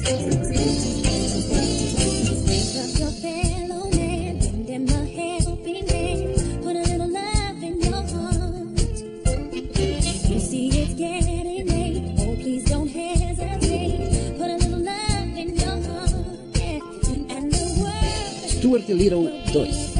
Stuart Little 2.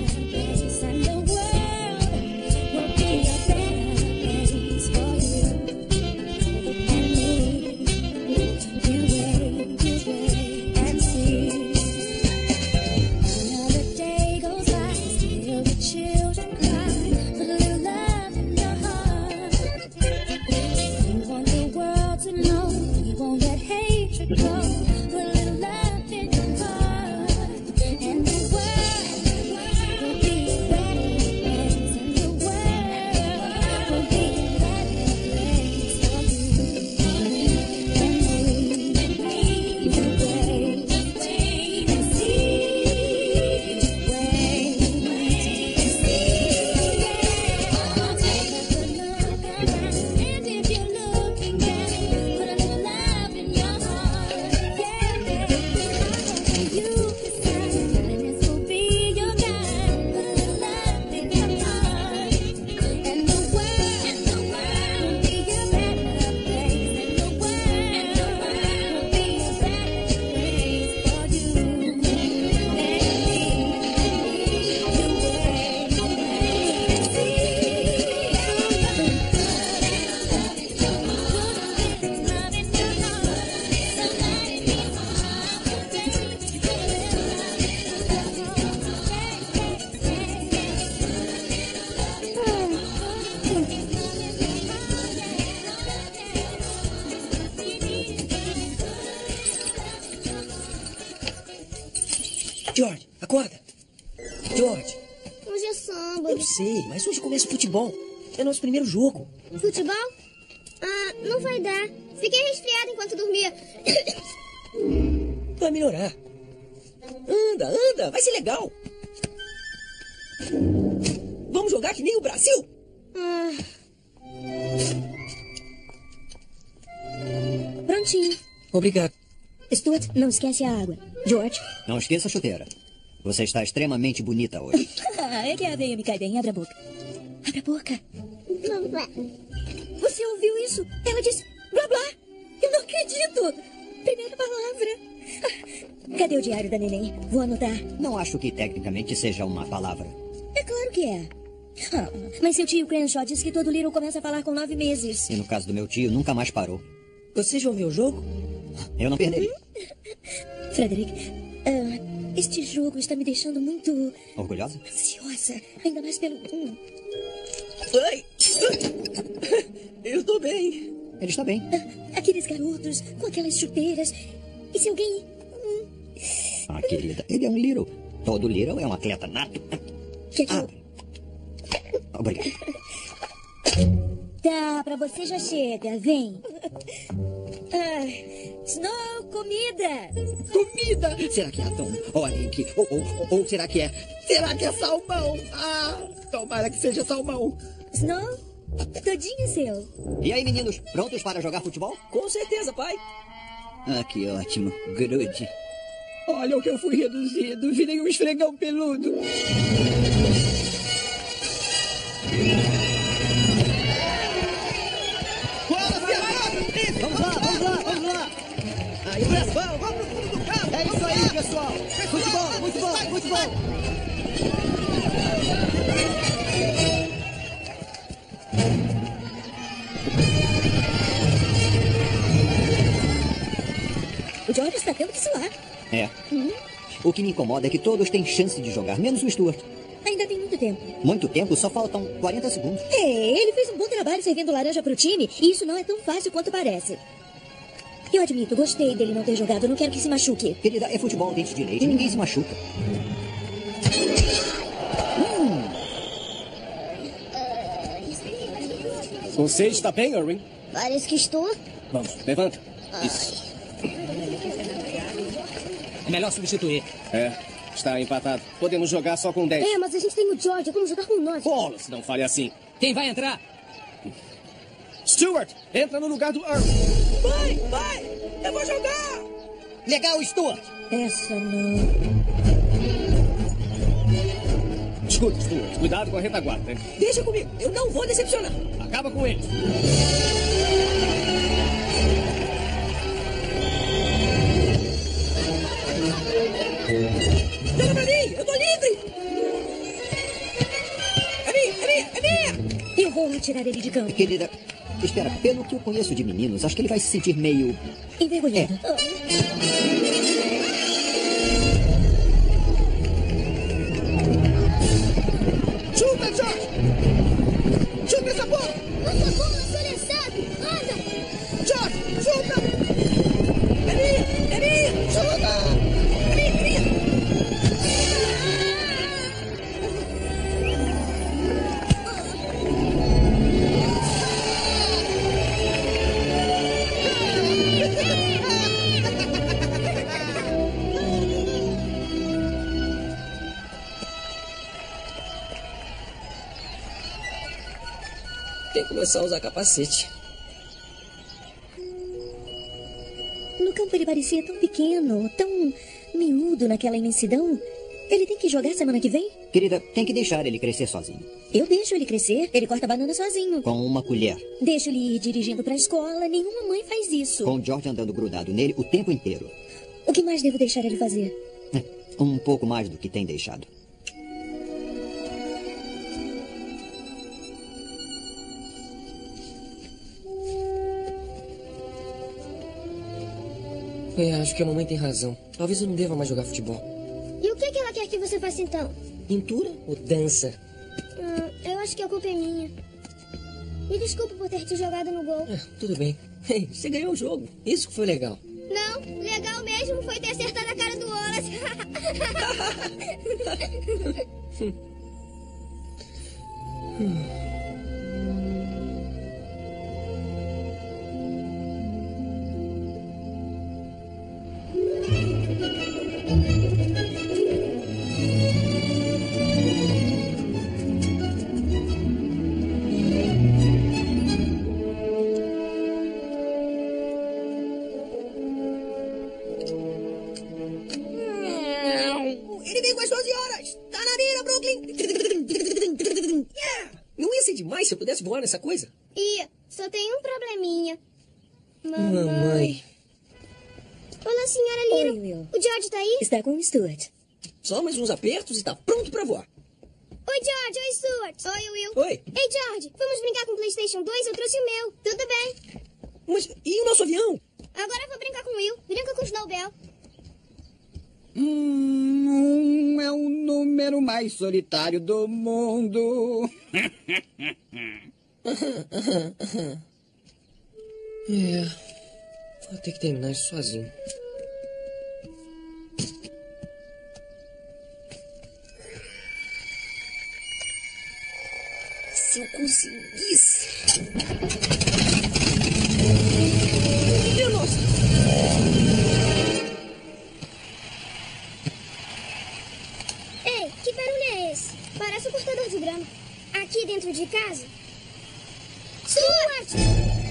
George, acorda. George. Hoje é samba. Eu sei, mas hoje começa o futebol. É nosso primeiro jogo. Futebol? Ah, não vai dar. Fiquei resfriada enquanto dormia. Vai melhorar. Anda, anda, vai ser legal. Vamos jogar que nem o Brasil? Prontinho. Obrigado. Stuart, não esquece a água. George. Não esqueça a chuteira. Você está extremamente bonita hoje. É que a veia me cai bem. Abre a boca. Abre a boca. Não vai. Você ouviu isso? Ela disse blá blá. Eu não acredito. Primeira palavra. Cadê o diário da neném? Vou anotar. Não acho que tecnicamente seja uma palavra. É claro que é. Mas seu tio Crenshaw disse que todo Little começa a falar com 9 meses. E no caso do meu tio, nunca mais parou. Vocês vão ver o jogo? Eu não perderia. Frederick, este jogo está me deixando muito... Orgulhosa? Ansiosa. Ainda mais pelo... Ai! Eu tô bem. Ele está bem. Aqueles garotos com aquelas chuteiras. E se alguém... Ah, querida, ele é um Little. Todo Little é um atleta nato. Quer que eu... Obrigado. Tá, pra você já chega. Vem. Snow, comida! Comida! Será que é atum? Ou arenque? Ou será que é... Será que é salmão? Ah, tomara que seja salmão. Snow, todinho seu. E aí, meninos, prontos para jogar futebol? Com certeza, pai. Ah, que ótimo. Grude. Olha o que eu fui reduzido. Virei um esfregão peludo. Vamos lá, vamos lá, vamos lá. Aí, vamos pro fundo do campo. É isso aí, pessoal. Muito bom, muito bom, muito bom. O George está tendo que suar. É. O que me incomoda é que todos têm chance de jogar, menos o Stuart. Ainda tem muito tempo. Muito tempo? Só faltam 40 segundos. Ele fez um bom trabalho servindo laranja pro time. E isso não é tão fácil quanto parece. Eu admito, gostei dele não ter jogado. Não quero que se machuque. Querida, é futebol dente de leite. Ninguém se machuca. Você está bem, Irwin? Parece que estou. Vamos, levanta. Isso. É melhor substituir. Está empatado. Podemos jogar só com 10. Mas a gente tem o George. Vamos jogar com 9. Bola, se não fale assim. Quem vai entrar? Stuart, entra no lugar do Irwin. Pai, eu vou jogar. Legal, Stuart. Essa não. Escuta, Stuart. Cuidado com a retaguarda, hein? Deixa comigo. Eu não vou decepcionar. Acaba com eles. Joga pra mim. Eu tô livre. É minha. Eu vou tirar ele de campo. Querida, espera, pelo que eu conheço de meninos, acho que ele vai se sentir meio... Envergonhado. Chuta, George. Chuta essa bola. Nossa bola, seu Alessandro! Anda! George, chuta. É minha. Chuta. É minha. Tem que começar a usar capacete. No campo ele parecia tão pequeno, tão miúdo naquela imensidão. Ele tem que jogar semana que vem? Querida, tem que deixar ele crescer sozinho. Eu deixo ele crescer. Ele corta banana sozinho. Com uma colher. Deixo ele ir dirigindo pra escola. Nenhuma mãe faz isso. Com o George andando grudado nele o tempo inteiro. O que mais devo deixar ele fazer? Um pouco mais do que tem deixado. Acho que a mamãe tem razão. Talvez eu não deva mais jogar futebol. E o que ela quer que você faça então? Pintura ou dança? Eu acho que a culpa é minha. Me desculpe por ter te jogado no gol. Tudo bem. Ei, você ganhou o jogo. Isso que foi legal. Não, legal mesmo foi ter acertado a cara do Wallace. Ele vem com as 12 horas. Tá na mira, Brooklyn. Não ia ser demais se eu pudesse voar nessa coisa? Ia, só tem um probleminha. Mamãe. Olá, senhora Little. Oi, Will. O George tá aí? Está com o Stuart. Só mais uns apertos e tá pronto pra voar. Oi, George. Oi, Stuart. Oi, Will. Oi. Ei, George. Vamos brincar com o PlayStation 2? Eu trouxe o meu. Tudo bem. Mas e o nosso avião? Agora eu vou brincar com o Will. Brinca com o Snowbell. É o número mais solitário do mundo. Vou ter que terminar isso sozinho. Se eu conseguisse... Meu nossa! Ei, que barulho é esse? Parece um cortador de grama. Aqui dentro de casa? Stuart!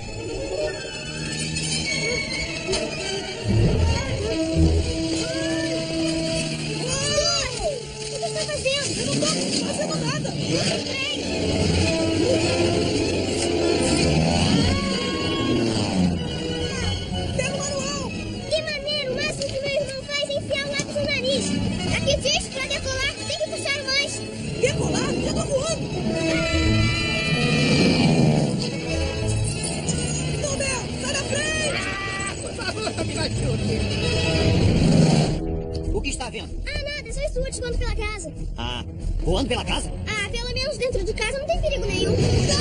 O que você está fazendo? Eu não estou fazendo nada. Pega o manual! Que maneiro! O máximo que meu irmão faz é enfiar o lápis no nariz. Aqui diz, pra decolar, tem que puxar mais. Decolar? Já tô voando! Nobel, sai da frente! Por favor, me ajude. O que está vendo? Ah, nada, só Stuart voando pela casa. Ah, voando pela casa? Ah, pelo menos dentro de casa não tem perigo nenhum.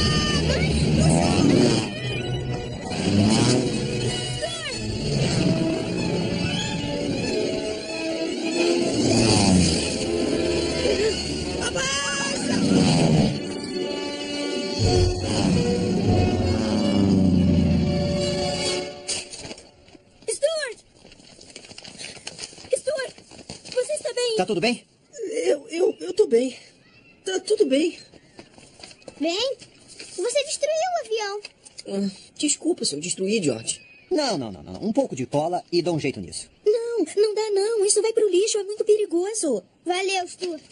Stuart, você está bem? Tá tudo bem? Eu tô bem. Tá tudo bem. Bem, você destruiu o avião. Desculpa se eu destruí, George. Não. Um pouco de cola e dou um jeito nisso. Não, Não dá não. Isso vai pro lixo, é muito perigoso. Valeu, Stuart.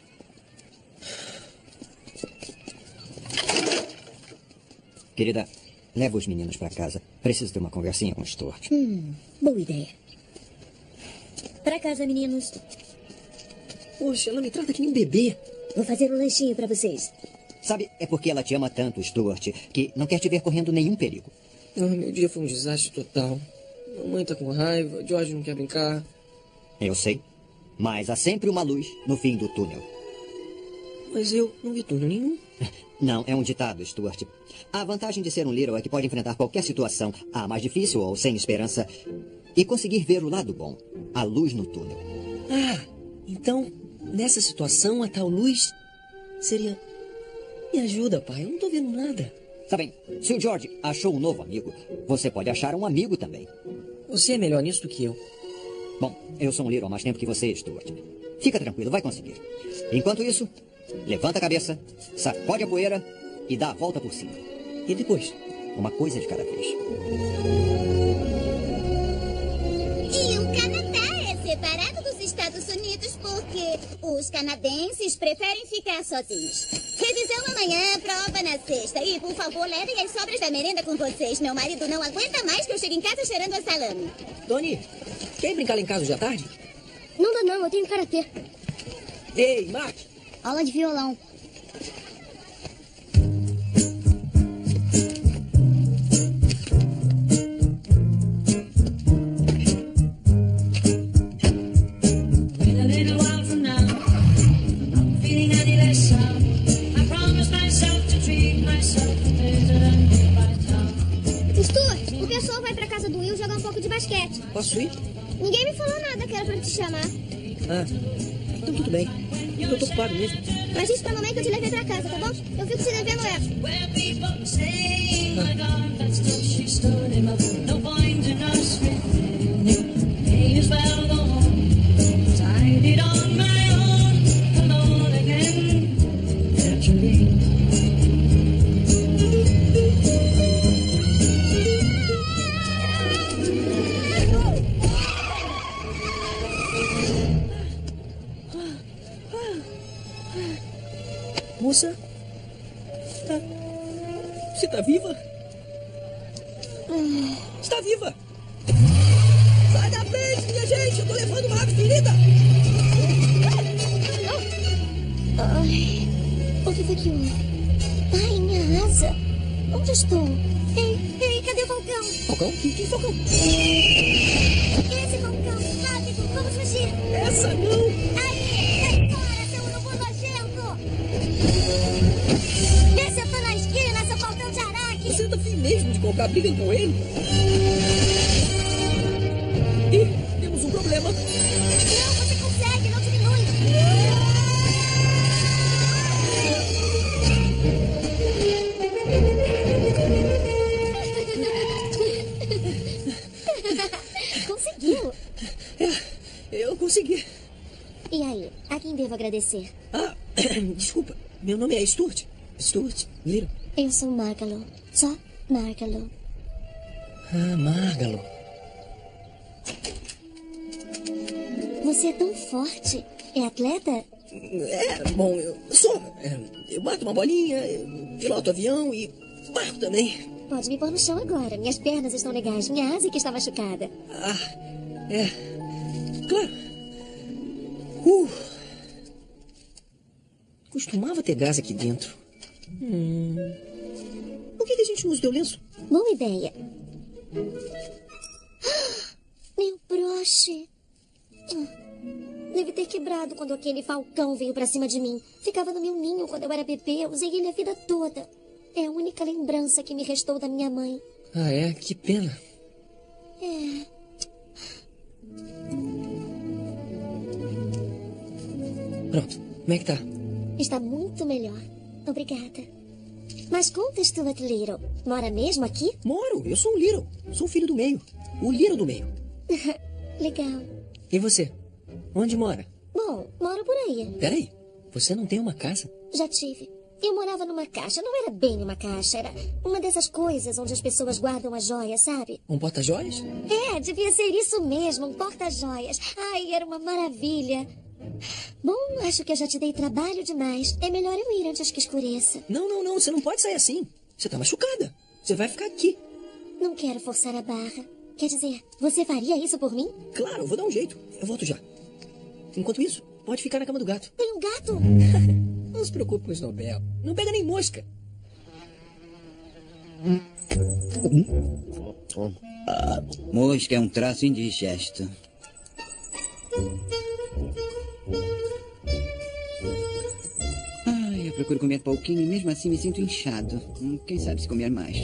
Querida, leva os meninos pra casa. Preciso ter uma conversinha com o Stuart. Boa ideia. Pra casa, meninos. Poxa, ela me trata que nem um bebê. Vou fazer um lanchinho pra vocês. Sabe, é porque ela te ama tanto, Stuart, que não quer te ver correndo nenhum perigo. Meu dia foi um desastre total. Mamãe tá com raiva, George não quer brincar. Eu sei. Mas há sempre uma luz no fim do túnel. Mas eu não vi túnel nenhum. Não, é um ditado, Stuart. A vantagem de ser um Little é que pode enfrentar qualquer situação, a mais difícil ou sem esperança, e conseguir ver o lado bom, a luz no túnel. Ah, então, nessa situação, a tal luz seria... Me ajuda, pai, eu não tô vendo nada. Tá bem, se o George achou um novo amigo, você pode achar um amigo também. Você é melhor nisso do que eu. Bom, eu sou um Little há mais tempo que você, Stuart. Fica tranquilo, vai conseguir. Enquanto isso, levanta a cabeça, sacode a poeira e dá a volta por cima. E depois? Uma coisa de cada vez. E o Canadá é separado dos Estados Unidos porque os canadenses preferem ficar sozinhos. Revisão amanhã, prova na sexta. E, por favor, levem as sobras da merenda com vocês. Meu marido não aguenta mais que eu chegue em casa cheirando a salame. Doni, quer ir brincar lá em casa hoje à tarde? Não dá não, eu tenho karatê. Ei, Mark! Aula de violão. Stuart, o pessoal vai pra casa do Will jogar um pouco de basquete. Posso ir? Ninguém me falou nada que era pra te chamar. Ah, então tudo bem. Eu tô ocupado mesmo. Mas diz pra mamãe que eu te levei pra casa, tá bom? Eu fico se devendo essa. Moça? Você tá viva? Está viva! Sai da frente, minha gente! Eu tô levando uma água ferida! Ai, o que foi que houve? Ai, minha asa. Onde estou? Ei, cadê o Falcão? Falcão? Que Falcão? Esse Falcão, rápido, vamos fugir. Essa não! Aí, fora, seu urubu nojento! Vê se eu tô na esquina, seu Falcão de Araque! Você tá afim mesmo de comprar briga com ele? Ih, temos um problema! Não, você consegue, não diminui! Conseguiu! Eu consegui! E aí, a quem devo agradecer? Ah, desculpa. Meu nome é Stuart. Stuart Little. Eu sou Margalo. Só Margalo. Ah, Margalo. Você é tão forte. É atleta? Bom, eu sou. Eu bato uma bolinha, eu piloto avião e barco também. Pode me pôr no chão agora. Minhas pernas estão legais. Minha asa que está machucada. Claro. Costumava ter gás aqui dentro. Por que a gente não usa o teu lenço? Boa ideia. Meu broche. Deve ter quebrado quando aquele falcão veio pra cima de mim. Ficava no meu ninho quando eu era bebê. Eu usei ele a vida toda. É a única lembrança que me restou da minha mãe. Ah, é? Que pena. Pronto. Como é que tá? Está muito melhor. Obrigada. Mas conta, Stuart Little. Mora mesmo aqui? Moro. Eu sou um Little. Sou o filho do meio. O Little do meio. Legal. E você? Onde mora? Bom, moro por aí. Peraí. Você não tem uma casa? Já tive. Eu morava numa caixa. Não era bem uma caixa. Era uma dessas coisas onde as pessoas guardam as joias, sabe? Um porta-joias? É, devia ser isso mesmo. Um porta-joias. Ai, era uma maravilha. Bom, acho que eu já te dei trabalho demais. É melhor eu ir antes que escureça. Não. Você não pode sair assim. Você tá machucada. Você vai ficar aqui. Não quero forçar a barra. Quer dizer, você faria isso por mim? Claro, eu vou dar um jeito. Eu volto já. Enquanto isso, pode ficar na cama do gato. Tem um gato? Não se preocupe com o Snowbell. Não pega nem mosca. Mosca é um traço indigesto. Ai, eu procuro comer pouquinho e mesmo assim me sinto inchado. Quem sabe se comer mais.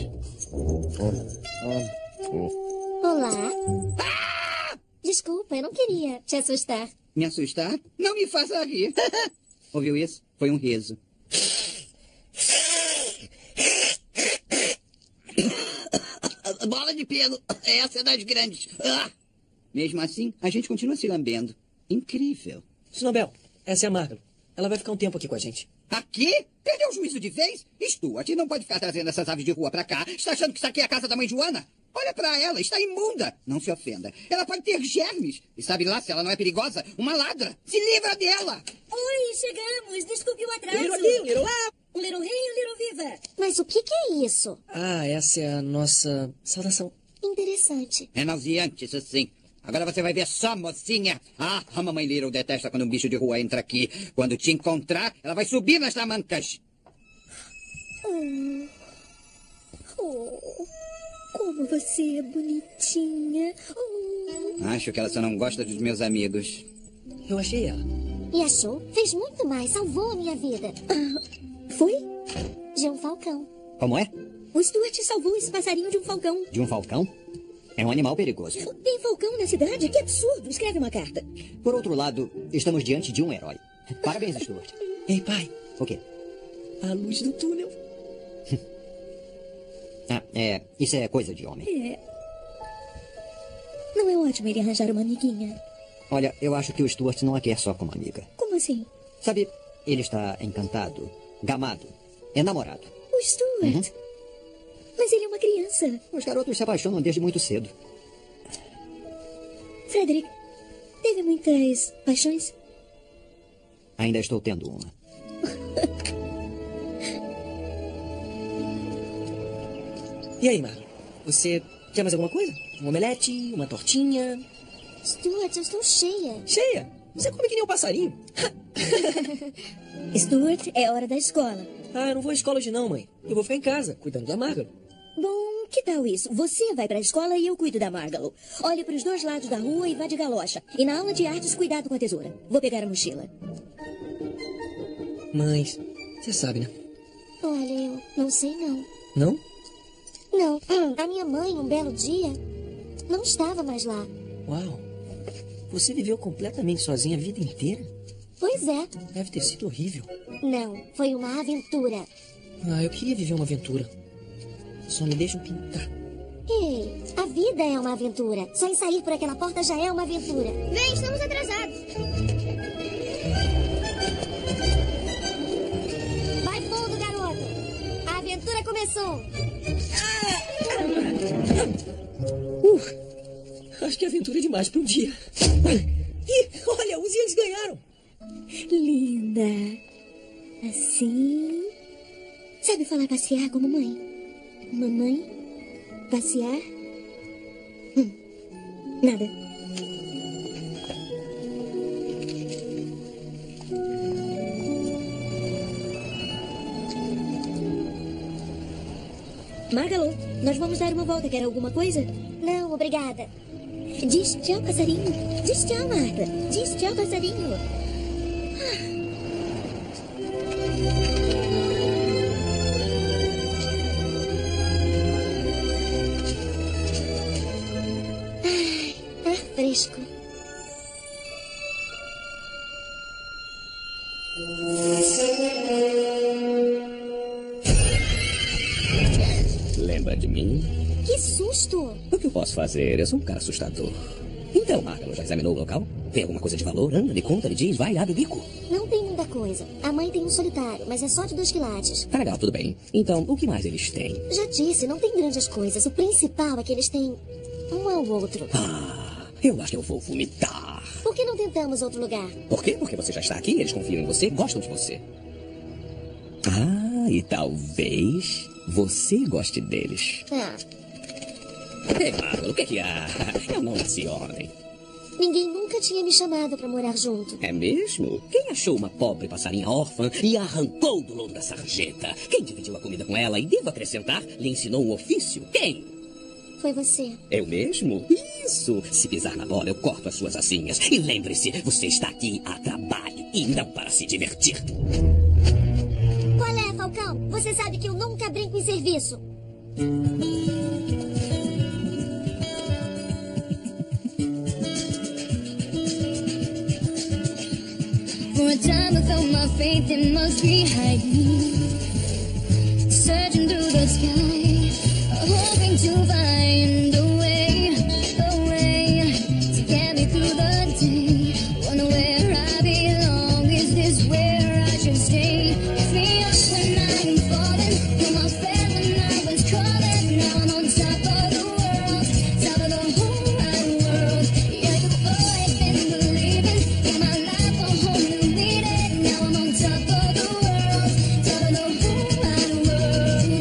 Olá. Desculpa, eu não queria te assustar. Me assustar? Não me faça rir. Ouviu isso? Foi um riso. Bola de pelo. Essa é das grandes. Mesmo assim, a gente continua se lambendo. Incrível. Snowbell, essa é a Margaret. Ela vai ficar um tempo aqui com a gente. Aqui? Perdeu o juízo de vez? Stuart, não pode ficar trazendo essas aves de rua pra cá. Está achando que isso aqui é a casa da mãe Joana? Olha pra ela, está imunda. Não se ofenda. Ela pode ter germes. E sabe lá se ela não é perigosa? Uma ladra. Se livra dela. Oi, chegamos. Desculpe o atraso. Um little aqui, um little lá. Um little rei e um little viva. Mas o que é isso? Ah, essa é a nossa saudação. Interessante. É nauseante, isso sim. Agora você vai ver só, mocinha. A mamãe Little detesta quando um bicho de rua entra aqui. Quando te encontrar, ela vai subir nas tamancas. Como você é bonitinha. Acho que ela só não gosta dos meus amigos. Eu achei ela. E achou? Fez muito mais. Salvou a minha vida. Foi? De um falcão. Como é? O Stuart salvou esse passarinho de um falcão. De um falcão? É um animal perigoso. Tem falcão na cidade? Que absurdo. Escreve uma carta. Por outro lado, estamos diante de um herói. Parabéns, Stuart. Ei, pai. O quê? A luz do túnel. Isso é coisa de homem. Não é ótimo ele arranjar uma amiguinha? Olha, eu acho que o Stuart não a quer só como amiga. Como assim? Sabe, ele está encantado, gamado, enamorado. O Stuart? Mas ele é uma criança. Os garotos se apaixonam desde muito cedo. Frederick, teve muitas paixões? Ainda estou tendo uma. E aí, Margaret? Você quer mais alguma coisa? Um omelete? Uma tortinha? Stuart, eu estou cheia. Cheia? Você come que nem um passarinho. Stuart, é hora da escola. Eu não vou à escola hoje não, mãe. Eu vou ficar em casa, cuidando da Margaret. Bom, que tal isso? Você vai para a escola e eu cuido da Margaret. Olhe para os dois lados da rua e vá de galocha. E na aula de artes, cuidado com a tesoura. Vou pegar a mochila. Mas, você sabe, né? Olha, eu não sei não. Não? Não. A minha mãe, um belo dia, não estava mais lá. Uau. Você viveu completamente sozinha a vida inteira? Pois é. Deve ter sido horrível. Não, foi uma aventura. Eu queria viver uma aventura. Só me deixam pintar. Ei, a vida é uma aventura. Só em sair por aquela porta já é uma aventura. Vem, estamos atrasados. Vai fundo, garoto. A aventura começou. Acho que a aventura é demais para um dia. Ih, olha, os eles ganharam. Linda. Assim. Sabe falar passear como mãe? Mamãe? Passear? Nada. Margaret, nós vamos dar uma volta. Quer alguma coisa? Não, obrigada. Diz tchau, passarinho. Diz tchau, Marta. Diz tchau, passarinho. Ar fresco. Lembra de mim? Que susto! O que eu posso fazer? Eu sou um cara assustador. Então, Margaret, já examinou o local? Tem alguma coisa de valor? Anda, me conta, me diz, vai, abre o bico. Não tem muita coisa. coisa. A mãe tem um solitário, mas é só de 2 quilates. Tá legal, tudo bem. Então, o que mais eles têm? Já disse, não tem grandes coisas. O principal é que eles têm um ao outro. Eu acho que eu vou vomitar. Por que não tentamos outro lugar? Por quê? Porque você já está aqui, eles confiam em você, gostam de você. E talvez você goste deles. Ei, Marvel, o que há? Eu não nasci ontem. Ninguém nunca tinha me chamado pra morar junto. É mesmo? Quem achou uma pobre passarinha órfã e a arrancou do lobo da sarjeta? Quem dividiu a comida com ela e, devo acrescentar, lhe ensinou um ofício? Quem? Foi você. Eu mesmo? Isso! Se pisar na bola, eu corto as suas asinhas. E lembre-se, você está aqui a trabalho e não para se divertir. Qual é, Falcão? Você sabe que eu nunca brinco em serviço. For a time without my faith, it must be hiding. Searching through the sky, hoping to find a way to get me through the day. Wonder where I belong, is this where I should stay? Pick me up when I am falling, you're my fan when I was calling. Now I'm on top of the world, top of the whole wide world. Yeah, you've always been believing in my life, a whole new meaning. Now I'm on top of the world, top of the whole wide world.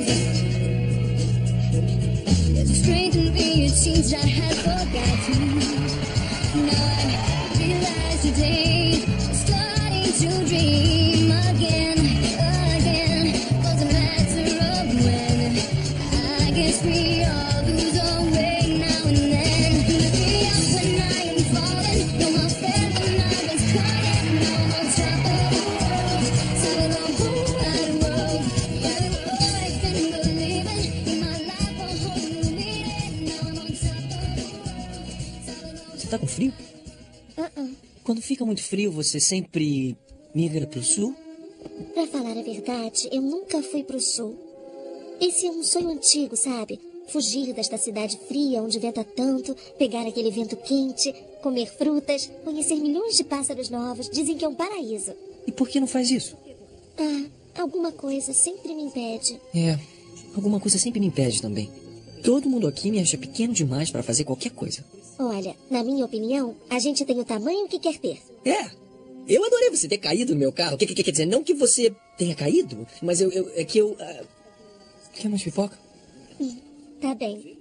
There's a strange in me, it seems I had forgotten. Now I realize today, I'm starting to dream again. Was a matter of when. I guess we all lose our way now and then. Lift me up when I am falling. You're my friend when I was crying. Now I'm on top of the world, top of the whole wide world. Yeah, you've always been believing in my life, a whole new meaning. Now I'm on top of the world, top of the Você tá com frio? Quando fica muito frio, você sempre migra pro sul? Pra falar a verdade, eu nunca fui pro sul. Esse é um sonho antigo, sabe? Fugir desta cidade fria, onde venta tanto, pegar aquele vento quente, comer frutas, conhecer milhões de pássaros novos. Dizem que é um paraíso. E por que não faz isso? Alguma coisa sempre me impede. Alguma coisa sempre me impede também. Todo mundo aqui me acha pequeno demais para fazer qualquer coisa. Olha, na minha opinião, a gente tem o tamanho que quer ter. Eu adorei você ter caído no meu carro. Quer dizer, não que você tenha caído, mas Quer mais pipoca? Tá bem.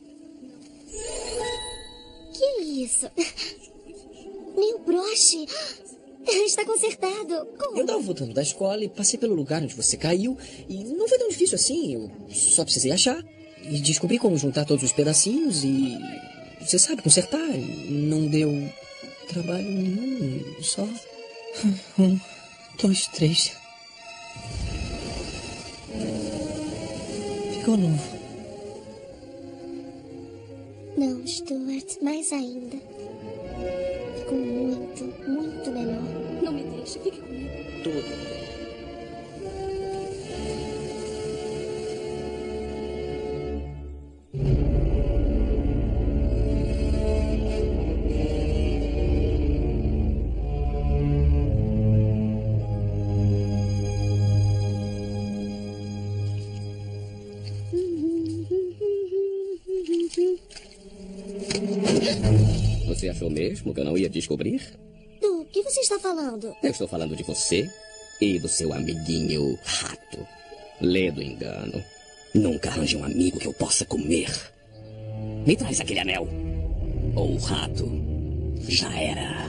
Que isso? Meu broche! Está consertado. Como? Eu tava voltando da escola e passei pelo lugar onde você caiu. E não foi tão difícil assim. Eu só precisei achar. E descobri como juntar todos os pedacinhos e... Você sabe, consertar. Não deu trabalho nenhum. Só... 1, 2, 3. Ficou novo. Não, Stuart, mais ainda. Ficou muito, muito melhor. Não me deixe, fique comigo. Todo. Você achou mesmo que eu não ia descobrir? Do que você está falando? Eu estou falando de você e do seu amiguinho rato. Lê do engano. Nunca arranje um amigo que eu possa comer. Me traz aquele anel. Ou o rato já era.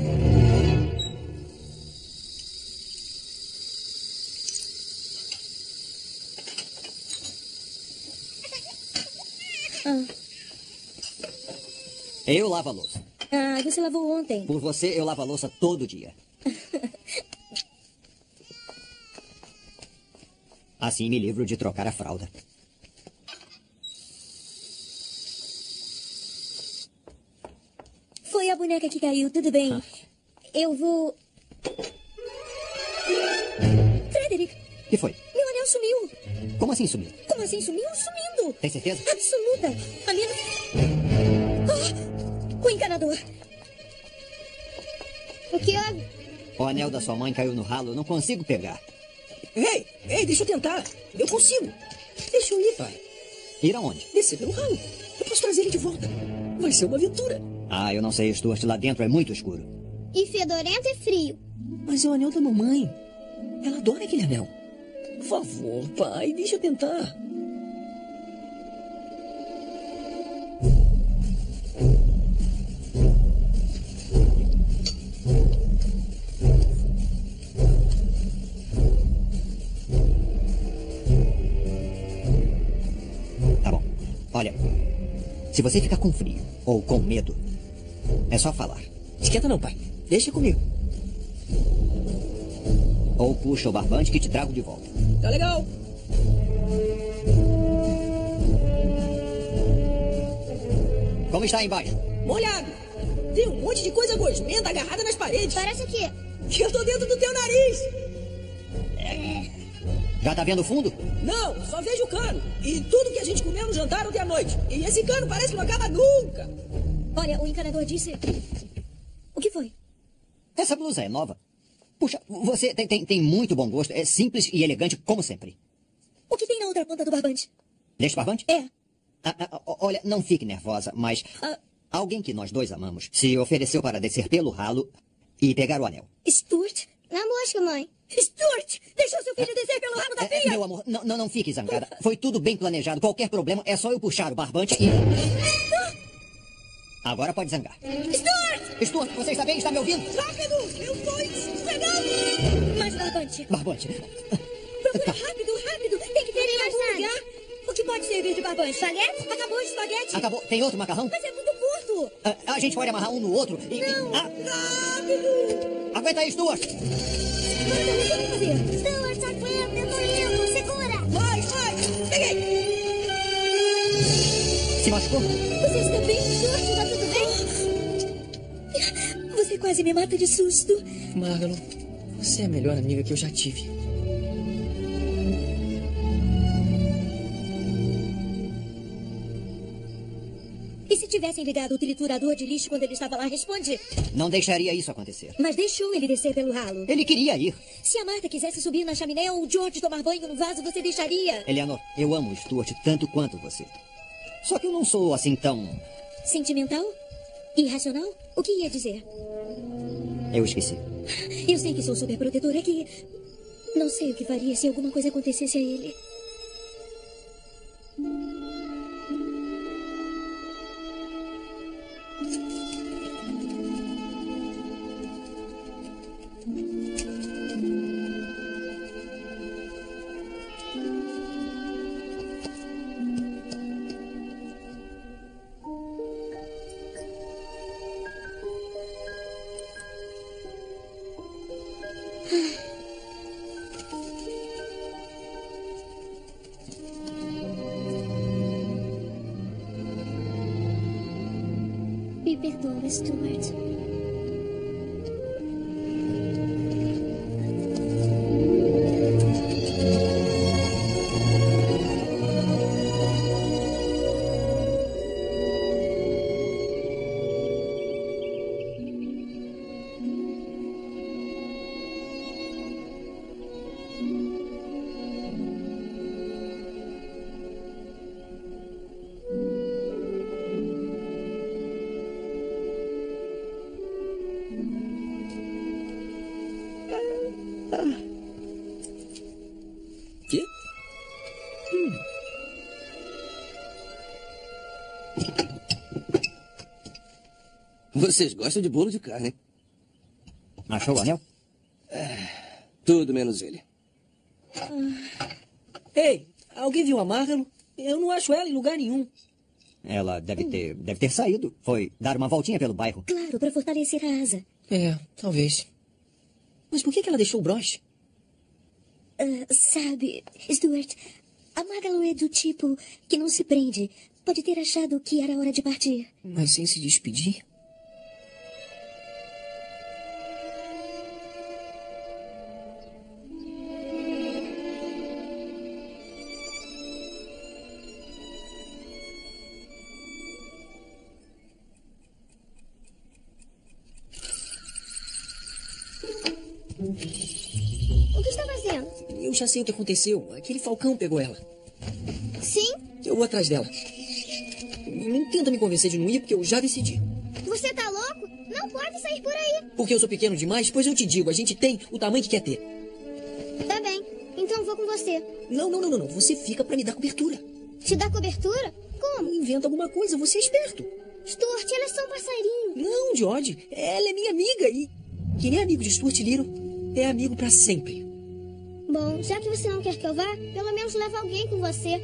Eu lavo a louça. Você lavou ontem. Por você, eu lavo a louça todo dia. Assim me livro de trocar a fralda. Foi a boneca que caiu, tudo bem. Eu vou... Frederick! O que foi? Meu anel sumiu. Como assim sumiu? Como assim sumiu? Sumindo. Tem certeza? Absoluta. A minha... O encanador. O que houve? O anel da sua mãe caiu no ralo, eu não consigo pegar. Ei, deixa eu tentar. Eu consigo. Deixa eu ir, pai. Ir aonde? Descer pelo ralo. Eu posso trazer ele de volta. Vai ser uma aventura. Ah, eu não sei, Stuart. Lá dentro é muito escuro. E fedorento e frio. Mas é o anel da mamãe. Ela adora aquele anel. Por favor, pai, deixa eu tentar. Tá bom. Olha, se você ficar com frio ou com medo, é só falar. Esquenta não, pai. Deixa comigo. Ou puxa o barbante que te trago de volta. Tá legal. Como está aí embaixo? Molhado. Tem um monte de coisa gosmenta agarrada nas paredes. Parece que... Que eu tô dentro do teu nariz. Já tá vendo o fundo? Não, só vejo o cano. E tudo que a gente comeu no jantar ontem à noite. E esse cano parece que não acaba nunca. Olha, o encanador disse... O que foi? Essa blusa é nova. Puxa, você tem muito bom gosto. É simples e elegante, como sempre. O que tem na outra ponta do barbante? Deste barbante? É. Olha, não fique nervosa, mas... alguém que nós dois amamos se ofereceu para descer pelo ralo e pegar o anel. Stuart? Na mosca, mãe. Stuart! Deixou seu filho descer pelo rabo da pia! Meu amor, não fique zangada. Foi tudo bem planejado. Qualquer problema é só eu puxar o barbante e... Agora pode zangar. Stuart! Stuart, você está bem? Está me ouvindo? Rápido! Eu tô esfregando! Mais barbante! Barbante. Procura rápido! Tem que ter em algum lugar! O que pode servir de barbante? Espaguete? Acabou o espaguete! Acabou. Tem outro macarrão? Mas é muito curto! A gente pode amarrar um no outro e... Não. Rápido! Aguenta aí, Stuart! Manda, o que eu vou fazer? Stuart, aguenta, eu tô indo. Segura. Vai! Peguei! Se machucou? Você está bem? Stuart, tá tudo bem? Você quase me mata de susto. Marlon, você é a melhor amiga que eu já tive. E se tivessem ligado o triturador de lixo quando ele estava lá? Responde. Não deixaria isso acontecer. Mas deixou ele descer pelo ralo. Ele queria ir. Se a Marta quisesse subir na chaminé ou o George tomar banho no vaso, você deixaria? Eleanor, eu amo o Stuart tanto quanto você. Só que eu não sou assim tão... Sentimental? Irracional? O que ia dizer? Eu esqueci. Eu sei que sou super protetora, que... Não sei o que faria se alguma coisa acontecesse a ele. Me perdoa, Stuart. Quê? Vocês gostam de bolo de carne? Achou o anel? Tudo menos ele. Ei, alguém viu a Marlon? Eu não acho ela em lugar nenhum. Ela deve ter saído. Foi dar uma voltinha pelo bairro. Claro, para fortalecer a asa. É, talvez. Mas por que ela deixou o broche? Sabe, Stuart, a Magalu é do tipo que não se prende. Pode ter achado que era hora de partir. Mas sem se despedir? Eu já sei o que aconteceu. Aquele falcão pegou ela. Sim? Eu vou atrás dela. Não tenta me convencer de não ir, porque eu já decidi. Você tá louco? Não pode sair por aí. Porque eu sou pequeno demais? Pois eu te digo, a gente tem o tamanho que quer ter. Tá bem, então vou com você. Não. Você fica pra me dar cobertura. Te dar cobertura? Como? Inventa alguma coisa, você é esperto. Stuart, ela é só um passarinho. Não, George, ela é minha amiga e quem é amigo de Stuart Little é amigo pra sempre. Bom, já que você não quer que eu vá, pelo menos leva alguém com você.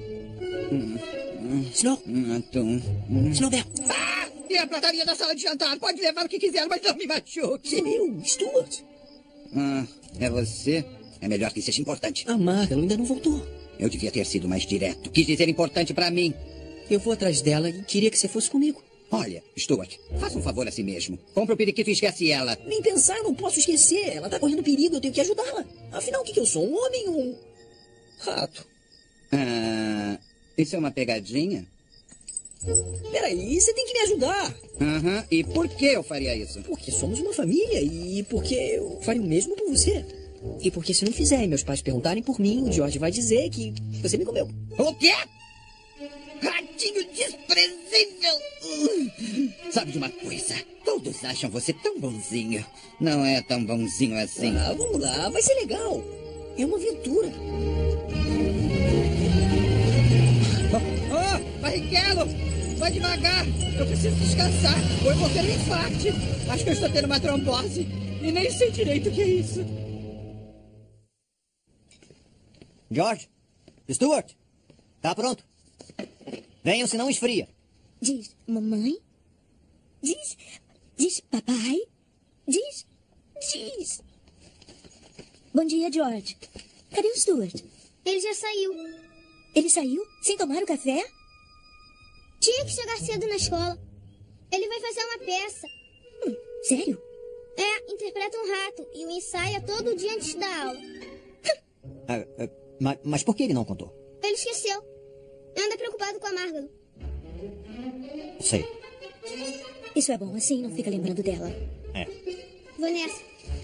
Snow. Snowbell. Ah! E a prataria da sala de jantar? Pode levar o que quiser, mas não me machuque. Eu, Stuart. É você? É melhor que seja importante. A Margaret ainda não voltou. Eu devia ter sido mais direto. Quis dizer importante pra mim. Eu vou atrás dela e queria que você fosse comigo. Olha, Stuart, faça um favor a si mesmo. Compre o periquito e esquece ela. Nem pensar, não posso esquecer. Ela tá correndo perigo, eu tenho que ajudá-la. Afinal, o que eu sou? Um homem ou um rato? Isso é uma pegadinha? Peraí, você tem que me ajudar. E por que eu faria isso? Porque somos uma família e porque eu faria o mesmo por você. E porque se não fizer e meus pais perguntarem por mim, o George vai dizer que você me comeu. O quê? Ratinho desprezível! Sabe de uma coisa? Todos acham você tão bonzinho. Não é tão bonzinho assim. Vamos lá, vai ser legal. É uma aventura. Barrichello! Vai devagar! Eu preciso descansar, ou eu vou ter um infarte. Acho que eu estou tendo uma trombose. E nem sei direito o que é isso. George? Stuart? Tá pronto. Venham, senão esfria. Diz, mamãe? Diz, papai? Diz. Bom dia, George. Cadê o Stuart? Ele já saiu. Ele saiu sem tomar o café? Tinha que chegar cedo na escola. Ele vai fazer uma peça. Sério? Interpreta um rato e o ensaia todo dia antes da aula. Mas por que ele não contou? Ele esqueceu. Anda preocupado com a Margaret. Sei. Isso é bom, assim não fica lembrando dela. Vou nessa.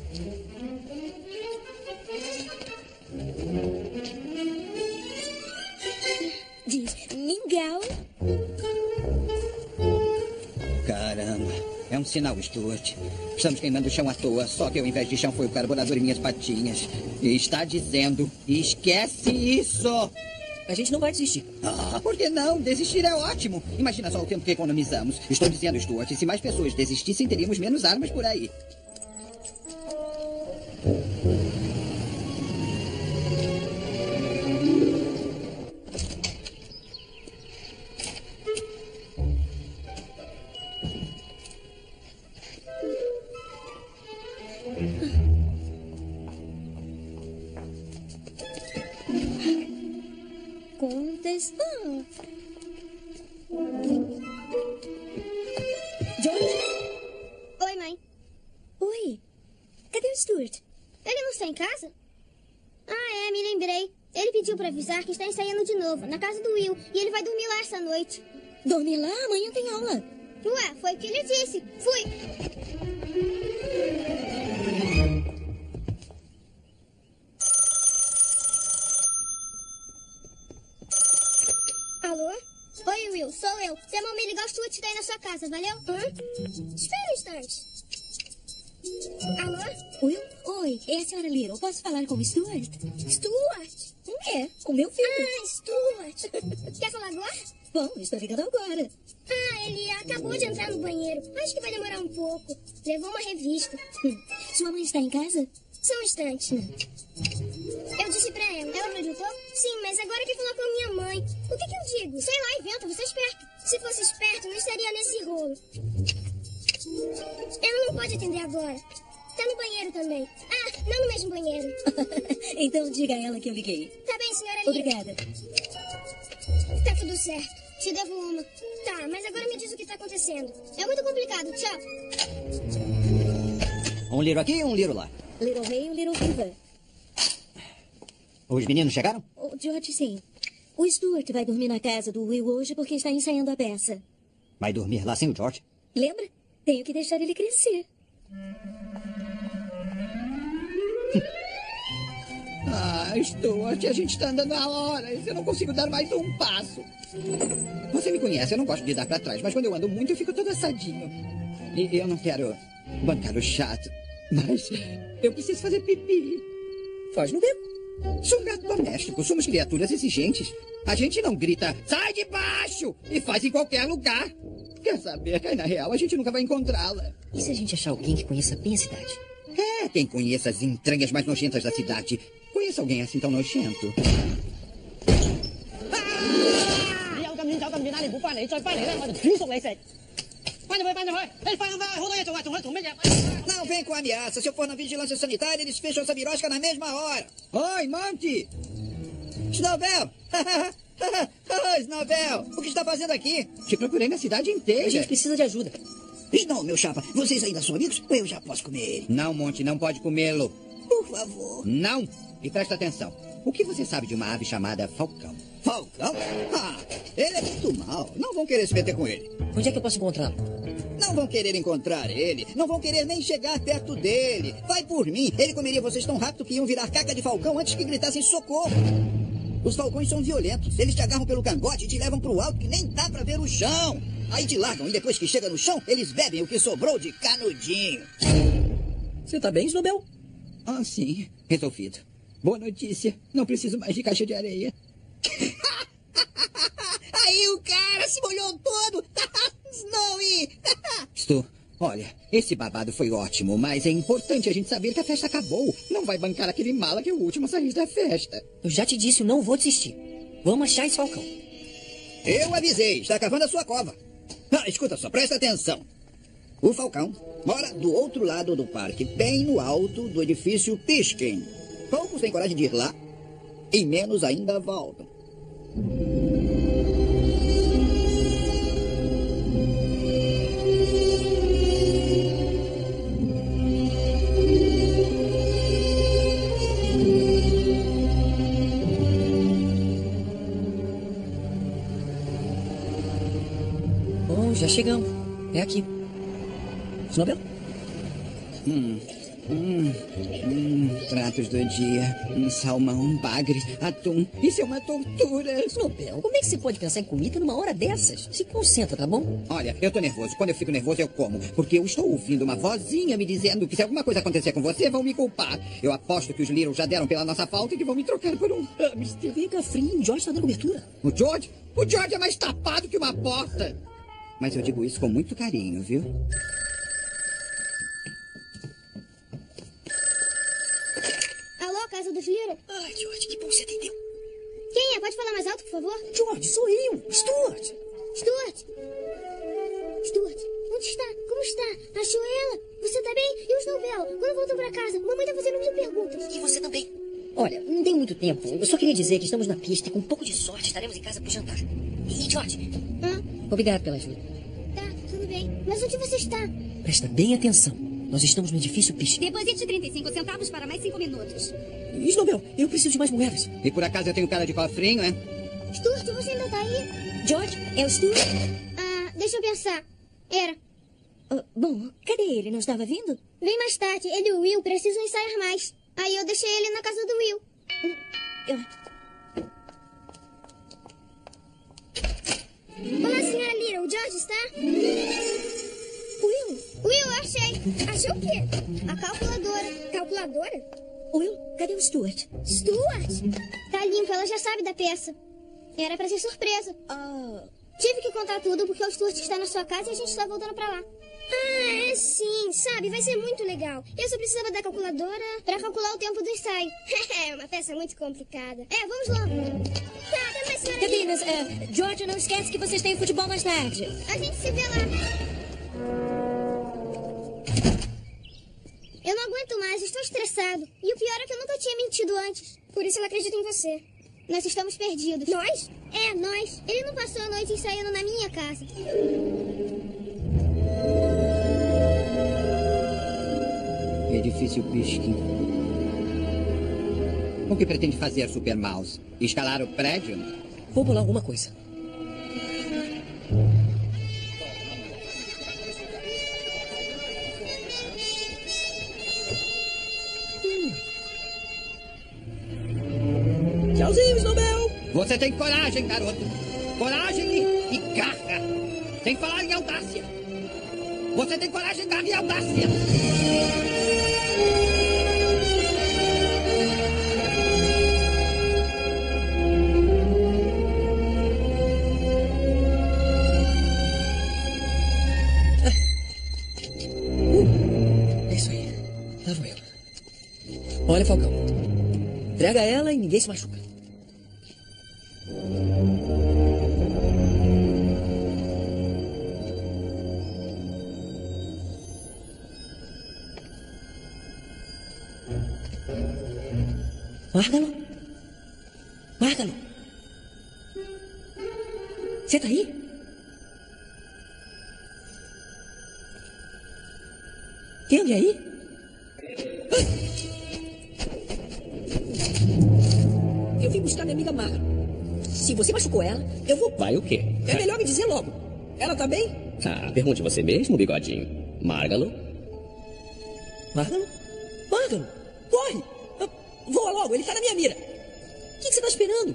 Diz, mingau. Caramba, é um sinal, Stuart. Estamos queimando o chão à toa, só que ao invés de chão foi o carburador e minhas patinhas. E está dizendo, esquece isso! A gente não vai desistir. Por que não? Desistir é ótimo. Imagina só o tempo que economizamos. Estou dizendo, Stuart, se mais pessoas desistissem, teríamos menos armas por aí. Contas. George? Oi, mãe. Oi. Cadê o Stuart? Ele não está em casa? Me lembrei. Ele pediu para avisar que está ensaiando de novo, na casa do Will. E ele vai dormir lá essa noite. Dorme lá? Amanhã tem aula. Ué, foi o que ele disse. Fui. Alô? Oi, Will, sou eu. Você mandou me ligar o Stuart daí na sua casa, valeu? Espera um instante. Alô? Will? Oi, é a senhora Little. Posso falar com o Stuart? Stuart? Com meu filho. Stuart. Quer falar agora? Bom, estou ligando agora. Ele acabou de entrar no banheiro. Acho que vai demorar um pouco. Levou uma revista. Sua mãe está em casa? Só um instante. Eu disse pra ela. Ela acreditou? Sim, mas agora quer falar com a minha mãe. O que eu digo? Sei lá, inventa, você é esperto. Se fosse esperto, não estaria nesse rolo. Ela não pode atender agora. Tá no banheiro também. Não no mesmo banheiro. Então diga a ela que eu liguei. Tá bem, senhora Lira. Obrigada. Tá tudo certo. Te devo uma. Tá, mas agora me diz o que tá acontecendo. É muito complicado. Tchau. Um Little aqui e um Little lá. Little Rei e o Little Viva. Os meninos chegaram? O George, sim. O Stuart vai dormir na casa do Will hoje porque está ensaiando a peça. Vai dormir lá sem o George? Lembra? Tenho que deixar ele crescer. Stuart, a gente está andando há horas. Eu não consigo dar mais um passo. Você me conhece, eu não gosto de dar pra trás, mas quando eu ando muito eu fico todo assadinho. E eu não quero bancar o chato, mas eu preciso fazer pipi. Faz no beco. Sou um gato doméstico, somos criaturas exigentes. A gente não grita, sai de baixo, e faz em qualquer lugar. Quer saber, cai na real, a gente nunca vai encontrá-la. E se a gente achar alguém que conheça bem a cidade? Quem conheça as entranhas mais nojentas da cidade. Conheça alguém assim tão nojento. Não vem com ameaça. Se eu for na vigilância sanitária, eles fecham essa birosca na mesma hora. Oi, Monty! Snowbell! Oi, Snowbell! O que está fazendo aqui? Te procurei na cidade inteira. A gente precisa de ajuda. Snow, meu chapa, vocês ainda são amigos ou eu já posso comer ele? Não, Monty, não pode comê-lo. Por favor. Não! E presta atenção. O que você sabe de uma ave chamada falcão? Falcão? Ele é muito mau. Não vão querer se meter com ele. Onde é que eu posso encontrá-lo? Não vão querer encontrar ele. Não vão querer nem chegar perto dele. Vai por mim. Ele comeria vocês tão rápido que iam virar caca de falcão antes que gritassem socorro. Os falcões são violentos. Eles te agarram pelo cangote e te levam pro alto que nem dá pra ver o chão. Aí te largam e depois que chega no chão, eles bebem o que sobrou de canudinho. Você tá bem, Snowbell? Sim. Resolvido. Boa notícia. Não preciso mais de caixa de areia. Aí o cara se molhou todo. Snowy. Stu, olha, esse babado foi ótimo, mas é importante a gente saber que a festa acabou. Não vai bancar aquele mala que é o último a sair da festa. Eu já te disse, eu não vou desistir. Vamos achar esse falcão. Eu avisei. Está cavando a sua cova. Escuta só, presta atenção. O falcão mora do outro lado do parque, bem no alto do edifício Piskin. Poucos têm coragem de ir lá, e menos ainda voltam. Bom, já chegamos. É aqui. Snowbell? Pratos do dia. Salmão, bagre, atum. Isso é uma tortura. Snowbell, como é que você pode pensar em comida numa hora dessas? Se concentra, tá bom? Olha, eu tô nervoso. Quando eu fico nervoso, eu como. Porque eu estou ouvindo uma vozinha me dizendo que se alguma coisa acontecer com você, vão me culpar. Eu aposto que os Little já deram pela nossa falta e que vão me trocar por um hamster. Vem cá, frio. O George tá dando cobertura. O George? O George é mais tapado que uma porta. Mas eu digo isso com muito carinho, viu? Alô, casa dos Little? Ai, George, que bom você atendeu. Quem é? Pode falar mais alto, por favor? George, sou eu, Stuart. Stuart? Stuart, onde está? Como está? Achou ela? Você tá bem? E o Snowbell? Quando voltam pra casa? Mamãe tá fazendo mil perguntas. E você também. Olha, não tem muito tempo. Eu só queria dizer que estamos na pista e com um pouco de sorte estaremos em casa pro jantar. E, George? Obrigado pela ajuda. Tá, tudo bem. Mas onde você está? Presta bem atenção. Nós estamos no edifício Piskin. Deposite 35 centavos para mais 5 minutos. Snowbell, eu preciso de mais moedas. E por acaso eu tenho cara de cofrinho, é? Stuart, você ainda tá aí? George, é o Stuart? Deixa eu pensar. Era. Bom, cadê ele? Não estava vindo? Vem mais tarde. Ele e o Will precisam ensaiar mais. Aí eu deixei ele na casa do Will. Olá, senhora Little. O George está? Will, achei. Achou o quê? A calculadora. Calculadora? Will, cadê o Stuart? Stuart? Tá limpo, ela já sabe da peça. Era pra ser surpresa. Tive que contar tudo porque o Stuart está na sua casa e a gente está voltando pra lá. É sim, sabe, vai ser muito legal. Eu só precisava da calculadora pra calcular o tempo do ensaio. É uma peça muito complicada. Vamos logo. Tá, até mais, senhora. Cabinas, George, não esquece que vocês têm futebol mais tarde. A gente se vê lá. Eu não aguento mais, estou estressado. E o pior é que eu nunca tinha mentido antes. Por isso ela acredita em você. Nós estamos perdidos. Nós? Nós. Ele não passou a noite ensaiando na minha casa. Edifício Piskin. O que pretende fazer, Super Mouse? Escalar o prédio? Vou bolar alguma coisa. Você tem coragem, garoto. Coragem e garra. Sem falar em audácia. Você tem coragem, garra e audácia. É isso aí. Lá vou eu. Olha, Falcão. Entrega ela e ninguém se machuca. Márgalo? Márgalo? Você tá aí? Tem alguém aí? Eu vim buscar minha amiga Márgalo. Se você machucou ela, eu vou... Vai o quê? É melhor me dizer logo. Ela tá bem? Ah, pergunte você mesmo, bigodinho. Márgalo? Márgalo? Márgalo! Corre! Voa logo, ele tá na minha mira. O que você tá esperando?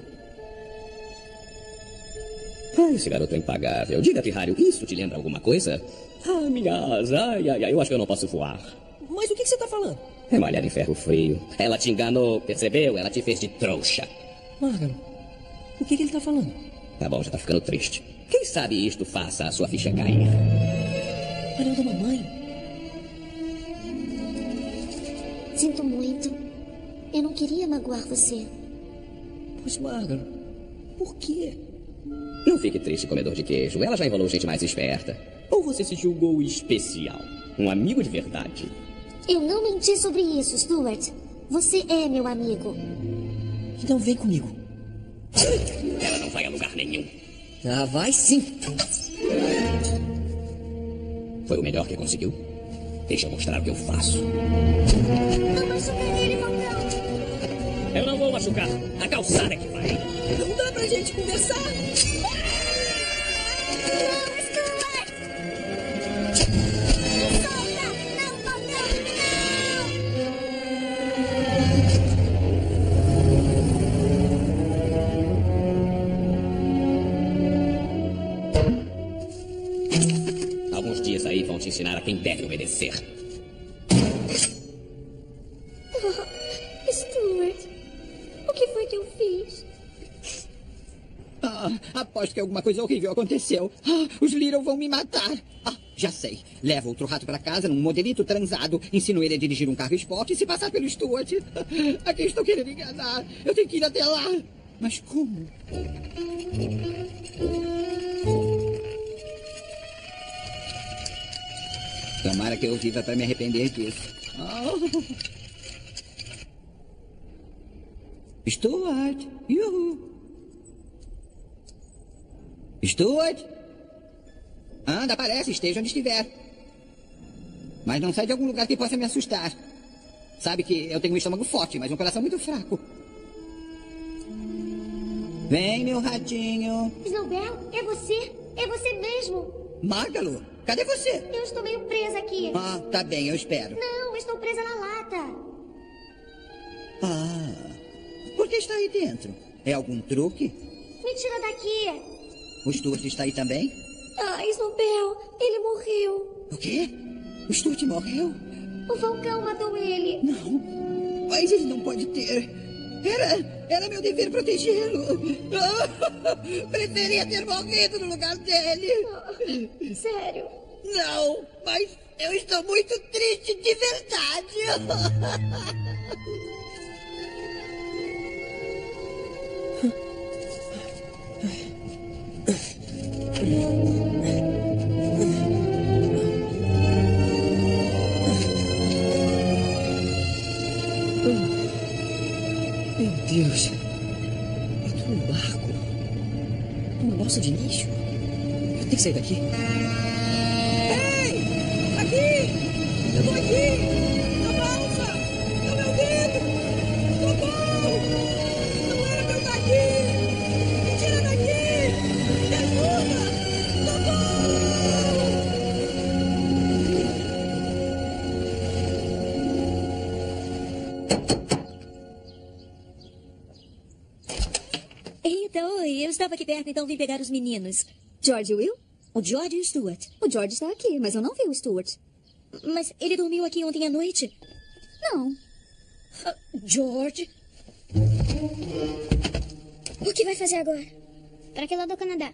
Ah, esse garoto é impagável. Diga, Pirralho, isso te lembra alguma coisa? Ah, minha asa. Ai, ai, ai, eu acho que eu não posso voar. Mas o que você tá falando? É malhar em ferro frio. Ela te enganou, percebeu? Ela te fez de trouxa. Márgalo, o que ele tá falando? Tá bom, já tá ficando triste. Quem sabe isto faça a sua ficha cair? Anel da mamãe. Sinto muito. Eu não queria magoar você. Pois, Márgalo, por quê? Não fique triste, comedor de queijo. Ela já enrolou gente mais esperta. Ou você se julgou especial? Um amigo de verdade? Eu não menti sobre isso, Stuart. Você é meu amigo. Então vem comigo. Ela não vai a lugar nenhum. Ah, vai sim. Foi o melhor que conseguiu? Deixa eu mostrar o que eu faço. Não machuca ele, Falcão. Eu não vou machucar. A calçada é que vai. Não dá pra gente conversar? Não, Stuart! Me solta! Não, Falcão! Não! Alguns dias aí vão te ensinar a quem deve obedecer. Stuart, o que foi que eu fiz? Ah, aposto que alguma coisa horrível aconteceu. Ah, os Little vão me matar. Ah, já sei. Leva outro rato para casa num modelito transado. Ensino ele a dirigir um carro esporte e se passar pelo Stuart. A quem estou querendo enganar? Eu tenho que ir até lá. Mas como? Tomara que eu viva para me arrepender disso. Oh. Stuart. Yuhu. Stuart? Anda, aparece, esteja onde estiver. Mas não sai de algum lugar que possa me assustar. Sabe que eu tenho um estômago forte, mas um coração muito fraco. Vem, meu ratinho. Snowbell, é você? É você mesmo? Márgalo, cadê você? Eu estou meio presa aqui. Ah, tá bem, eu espero. Não, estou presa na lata. Ah, por que está aí dentro? É algum truque? Me tira daqui. O Stuart está aí também? Ah, Snowbell, ele morreu. O quê? O Stuart morreu? O Falcão matou ele. Não, mas ele não pode ter. Era meu dever protegê-lo. Preferia ter morrido no lugar dele. Sério? Não, mas eu estou muito triste de verdade. Meu Deus. Eu tô num barco. Uma balsa de lixo. Eu tenho que sair daqui. Ei! Aqui! Eu tô aqui! A balsa! É o meu dedo! Socorro! Não era pra eu estar aqui! Me tira daqui! Me ajuda! Socorro! Então estava aqui perto, então vim pegar os meninos. George e Will? O George e o Stuart. O George está aqui, mas eu não vi o Stuart. Mas ele dormiu aqui ontem à noite? Não. George? O que vai fazer agora? Para que lado do Canadá?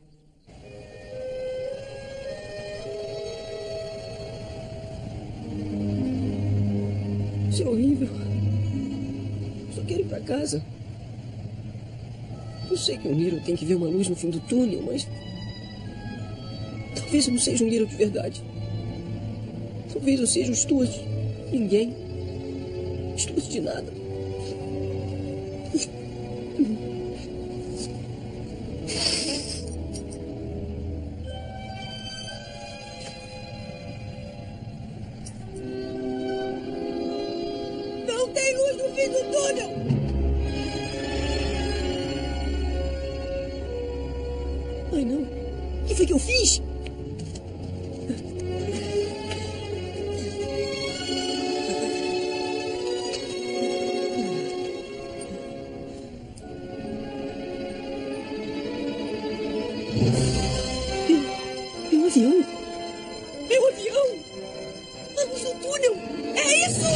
Isso é horrível. Só quero ir pra casa. Eu sei que um Little tem que ver uma luz no fim do túnel, mas... talvez eu não seja um Little de verdade. Talvez eu seja o Stuart. Ninguém. Stuart de nada. Não tem luz no fim do túnel! Ai, não. O que foi que eu fiz? Meu avião! Meu avião! A luz do túnel! É isso!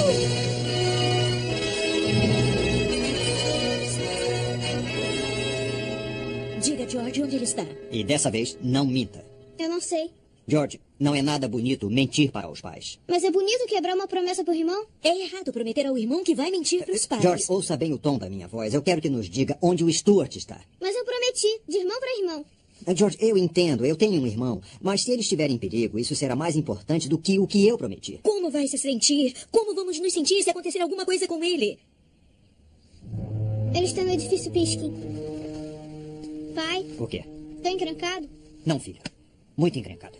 Diga, George, onde ele está? E dessa vez, não minta. Eu não sei. George, não é nada bonito mentir para os pais. Mas é bonito quebrar uma promessa pro irmão? É errado prometer ao irmão que vai mentir para os pais. George, ouça bem o tom da minha voz. Eu quero que nos diga onde o Stuart está. Mas eu prometi, de irmão para irmão. George, eu entendo, eu tenho um irmão. Mas se ele estiver em perigo, isso será mais importante do que o que eu prometi. Como vai se sentir? Como vamos nos sentir se acontecer alguma coisa com ele? Ele está no edifício Piskin. Pai, O quê? tá encrencado? Não, filha. Muito encrencado.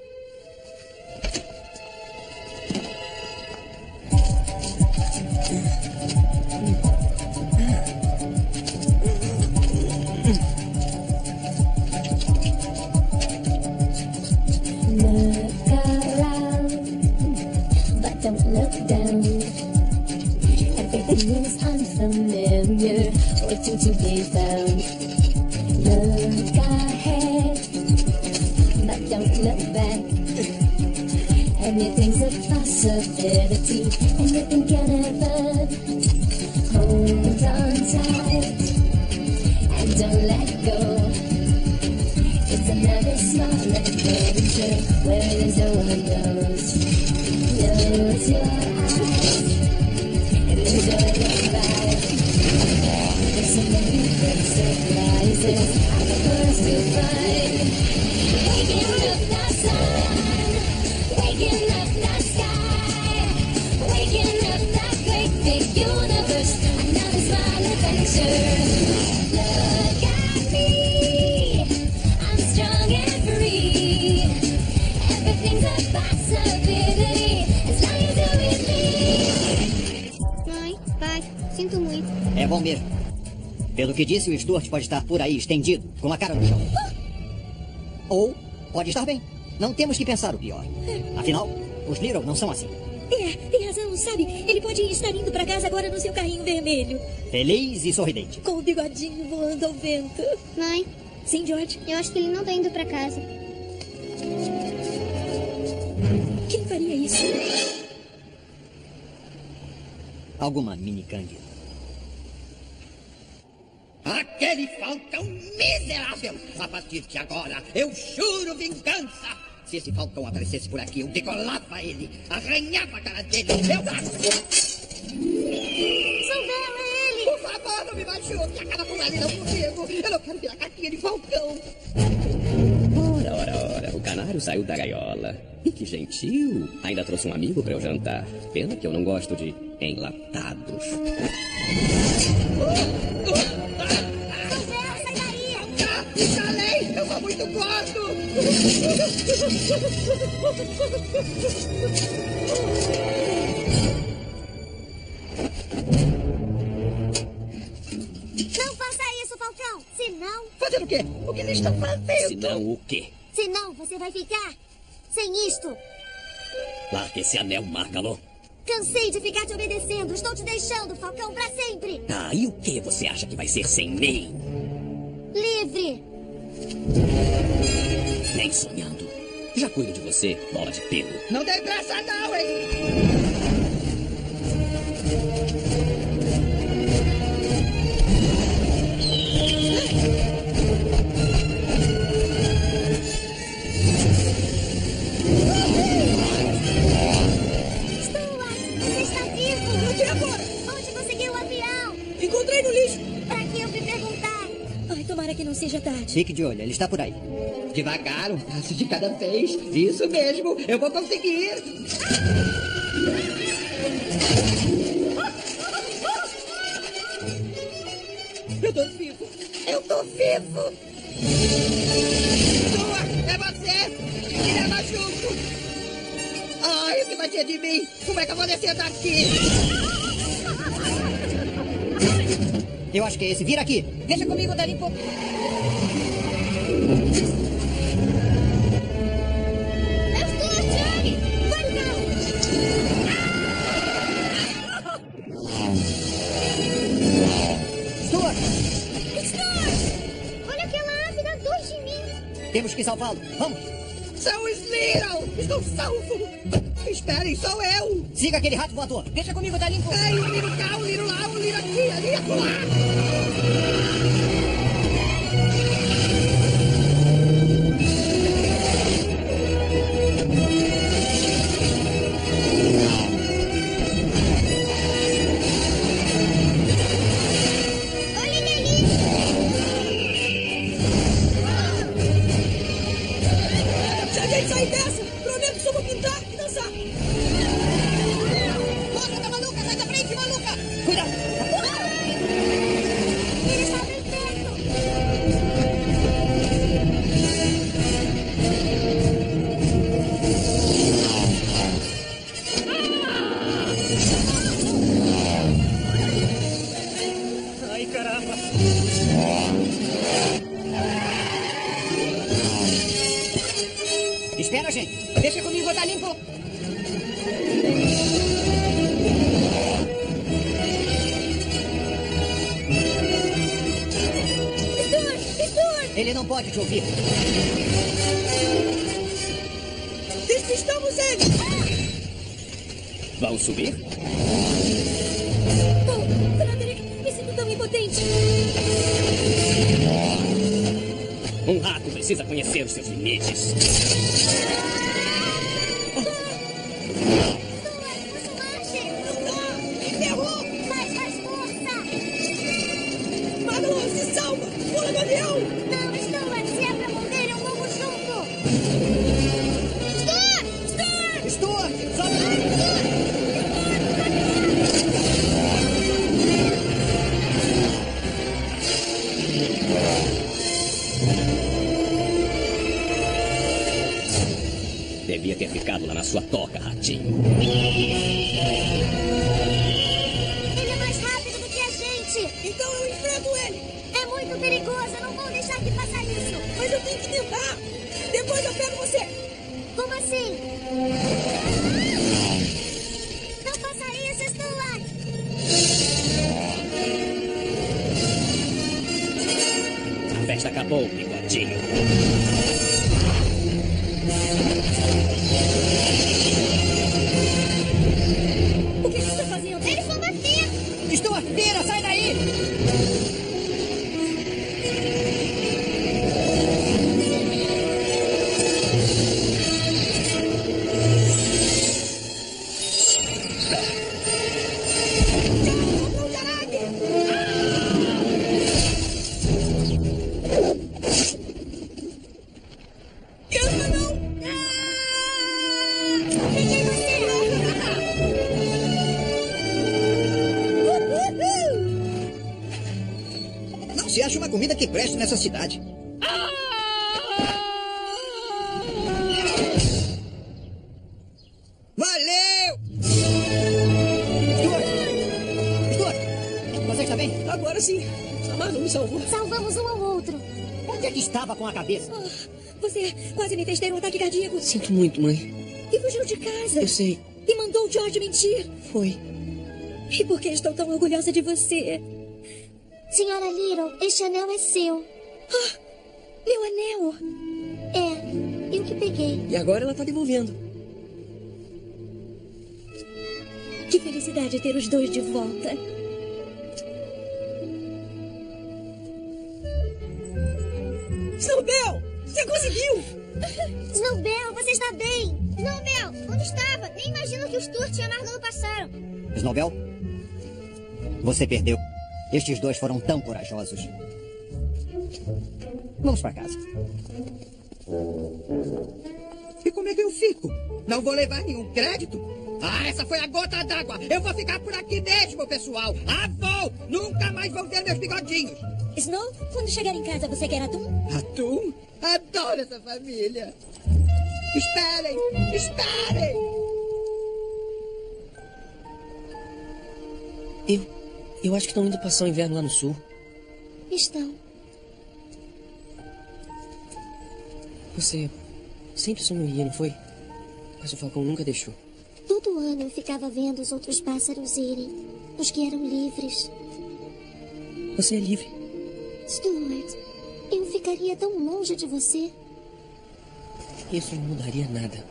Look around, but don't look down. Everything is unfamiliar, waiting to be found. Look ahead, but don't look back. Anything's a possibility, anything can happen. Hold on tight, and don't let go. It's another small adventure where there's no one knows. Close your eyes and enjoy the ride. There's so many big surprises for us to find. Waking up the sun, waking up the sky, waking up the great big universe. Another small adventure. Look at me, I'm strong and free. Everything's a possibility as long as you're with me. Mãe, pai, sinto muito. É bom mesmo. Pelo que disse, o Stuart pode estar por aí, estendido, com a cara no chão. Ou pode estar bem. Não temos que pensar o pior. Afinal, os Little não são assim. Tem razão, sabe? Ele pode estar indo para casa agora no seu carrinho vermelho. Feliz e sorridente. Com o bigodinho voando ao vento. Mãe, Sim, George? eu acho que ele não tá indo pra casa. Quem faria isso? Alguma mini Cândida. Aquele falcão miserável! A partir de agora, eu juro vingança! Se esse falcão aparecesse por aqui, eu degolava ele, arranhava a cara dele, Salvaram ele! Por favor, não me machuque! Acaba com ele, não comigo! Eu não quero virar caquinha de falcão! Ora, o canário saiu da gaiola. E que gentil! Ainda trouxe um amigo para eu jantar. Pena que eu não gosto de enlatados. Sai daí! Falei! Eu sou muito gordo! Não faça isso, Falcão! Senão... Fazer o quê? O que ele está fazendo? Se não, o quê? Senão você vai ficar sem isto. Larga esse anel, Margalô. Cansei de ficar te obedecendo. Estou te deixando, Falcão, pra sempre. Ah, e o que você acha que vai ser sem mim? Livre! Nem sonhando. Já cuido de você, bola de pelo. Não tem pressa não, hein? Você está vivo? Até agora. Onde conseguiu o avião? Encontrei no lixo. Pra que eu fui perguntar? Ai, tomara que não seja tarde. Fique de olho, ele está por aí. Devagar, um passo de cada vez. Isso mesmo, eu vou conseguir. Eu tô vivo. Eu tô vivo. Stuart, é você. Me leva junto. Ai, esse vai ser de mim. Como é que eu vou descer daqui? Eu acho que é esse. Vira aqui. Deixa comigo, Dalimpo. Olha aquela ave a 2 de mim. Temos que salvá-lo. Vamos. São os Little. Estou salvo. Esperem, sou eu. Siga aquele rato voador. Deixa comigo, Dalimpo. Ai, um Little cá, um Little lá, um Little aqui, ali, acolá. Se a gente sair dessa, prometo que só vou pintar e dançar. Nossa, tá maluca, sai da frente, maluca. Cuidado. Ele está bem perto. Ai, caramba. Espera, gente. Deixa comigo, Dalimpo. Stuart! Ele não pode te ouvir. Despistamos ele. Vão subir? Oh, Frederick, me sinto tão impotente. Um rato precisa conhecer os seus limites. Mais força! Madelon, se salva. Pula do avião. Não, Stuart, se é pra morrer, eu morro junto! Stuart! Stuart, sobe. Devia ter ficado lá na sua toca, ratinho. Ele é mais rápido do que a gente! Então eu enfrento ele. É muito perigoso, eu não vou deixar que faça isso! Mas eu tenho que tentar. Depois eu pego você. Como assim? Não faça isso, Stuart! A festa acabou, bigodinho. O que você está fazendo? Eles vão bater! Stuart, vira, sai daí. Peguei você! Não se acha uma comida que preste nessa cidade. Valeu! Stuart, você está bem? Agora sim. A Marlon me salvou. Salvamos um ao outro. Onde é que estava com a cabeça? Você quase me fez ter um ataque cardíaco. Sinto muito, mãe. E fugiu de casa. Eu sei. E mandou o George mentir. Foi. E por que estou tão orgulhosa de você? Senhora Little, este anel é seu. Meu anel. É, eu que peguei. E agora ela tá devolvendo. Que felicidade ter os dois de volta. Snowbell! Você conseguiu! Snowbell, você está bem? Snowbell, onde estava? Nem imagino que os Stuart e a Margot passaram. Snowbell, você perdeu. Estes dois foram tão corajosos. Vamos para casa. E como é que eu fico? Não vou levar nenhum crédito? Ah, essa foi a gota d'água. Eu vou ficar por aqui mesmo, pessoal. Ah, vou! Nunca mais vão ver meus bigodinhos. Snow, quando chegar em casa, você quer atum? Atum? Adoro essa família. Esperem! Esperem! Eu acho que estão indo passar o inverno lá no sul. Estão. Você sempre sonhou em ir, não foi? Mas o Falcão nunca deixou. Todo ano eu ficava vendo os outros pássaros irem. Os que eram livres. Você é livre. Stuart, eu ficaria tão longe de você. Isso não mudaria nada.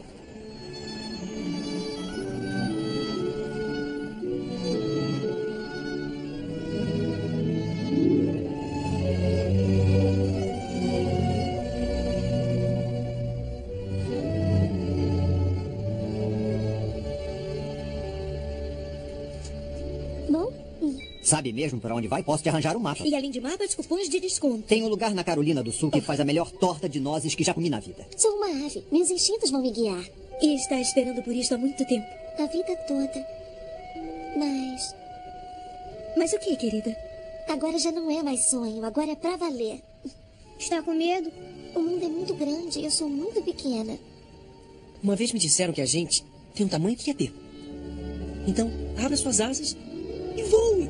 Bom, Sabe mesmo para onde vai? Posso te arranjar um mapa. E além de mapas, cupons de desconto. Tem um lugar na Carolina do Sul que faz a melhor torta de nozes que já comi na vida. sou uma ave. Meus instintos vão me guiar. E está esperando por isto há muito tempo. A vida toda. Mas Mas o que, querida? agora já não é mais sonho. Agora é pra valer. Está com medo? O mundo é muito grande e eu sou muito pequena. Uma vez me disseram que a gente tem um tamanho que quer ter. Então, abra suas asas e voe.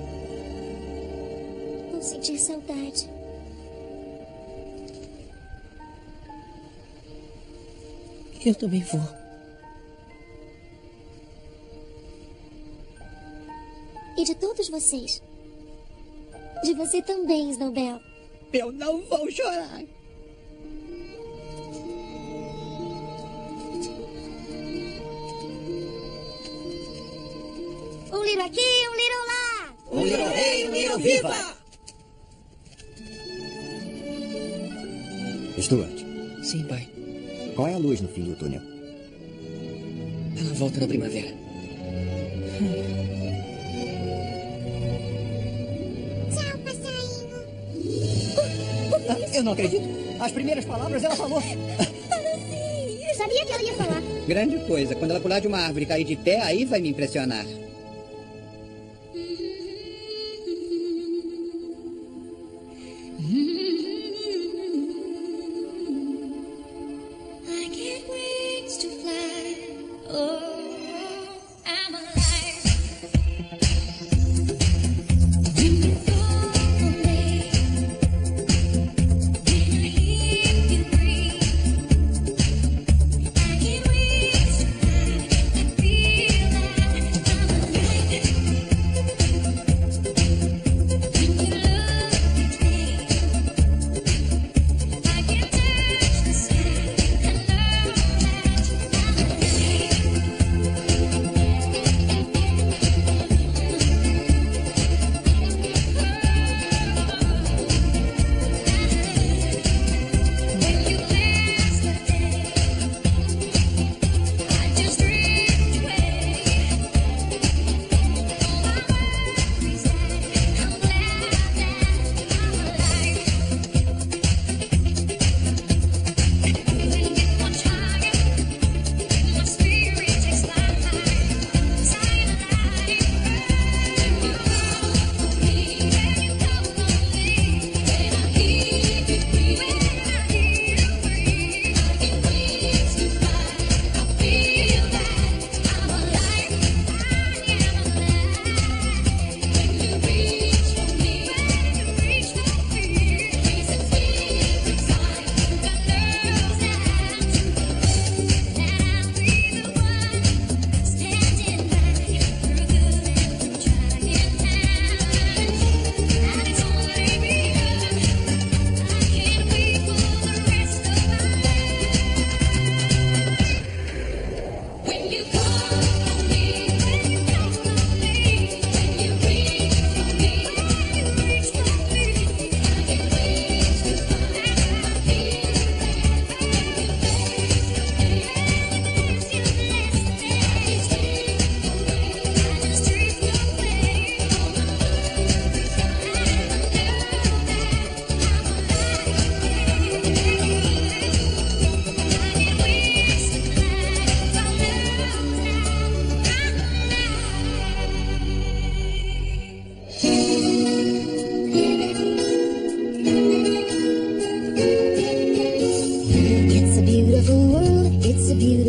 Vou sentir saudade. Eu também vou. E de todos vocês. De você também, Snowbell. Eu não vou chorar. Um little aqui, um little lá. Um little rei, um little viva! Stuart, Sim, pai. qual é a luz no fim do túnel? Ela volta na primavera. Tchau, passarinho. Eu não acredito. As primeiras palavras ela falou. Sabia que ela ia falar. Grande coisa. Quando ela pular de uma árvore e cair de pé, aí vai me impressionar. I get wings to fly. Oh, I'm alive. When you call me, when I hear you breathe, I get wings to fly. I feel like I'm alive.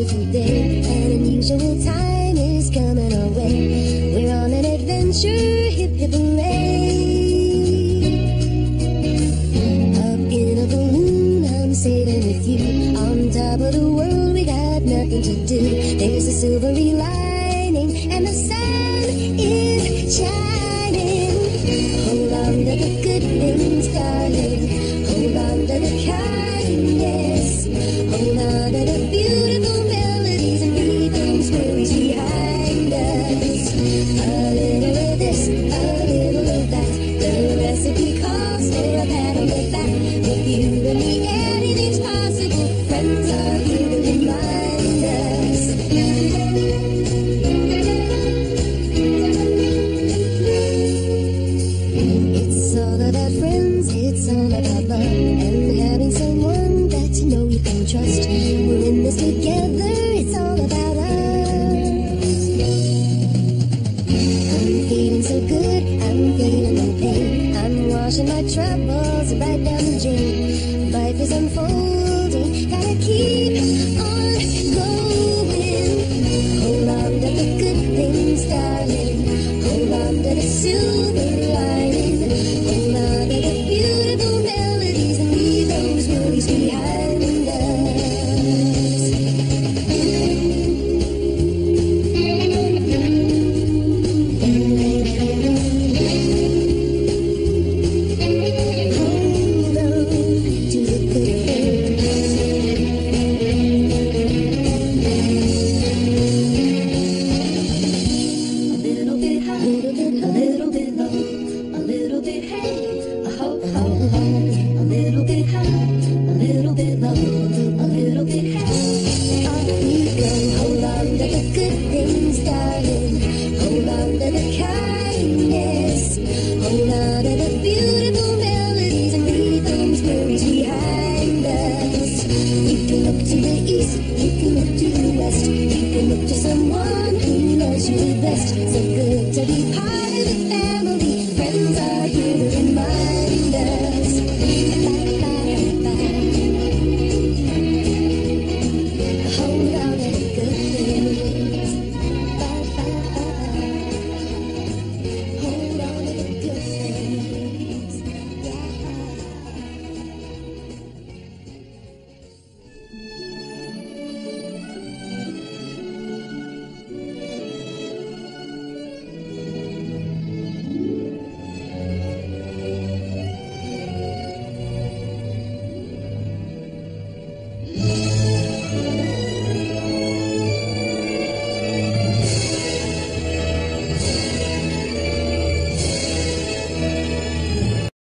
beautiful day. An unusual time is coming our way. We're on an adventure, hip hip hooray. Up in a balloon, I'm sailing with you. On top of the world, we got nothing to do. There's a silvery lining, and the sun is shining. Hold on to the good things, darling. Hold on to the kindness. Hold on to the beautiful melodies and rhythms, worries behind us. A little of this, a little of that. The recipe calls for a pat on the back. With you and me, anything's possible. Friends are here to remind us. It's all about friends, it's all about love, and having someone that you know you can trust. We're in this together, it's all about us. I'm feeling so good, I'm feeling no pain. I'm washing my troubles right down the drain. Life is unfolding, gotta keep on going. Hold on to the good things, darling. Hold on to the silver lining. Hold on to the beautiful melodies and leave those worries behind us. Hold on to the good things. A little bit high, a little bit low, a little bit hey, a ho ho ho. A little bit high, a little bit low, a little bit hey. Off we go. Hold on to the good things, darling. Hold on to the kindness. Hold on to the beautiful melodies and rhythms, worries behind us. You can look to the east, you can look to the west. You can look to someone who knows you best. So good to be part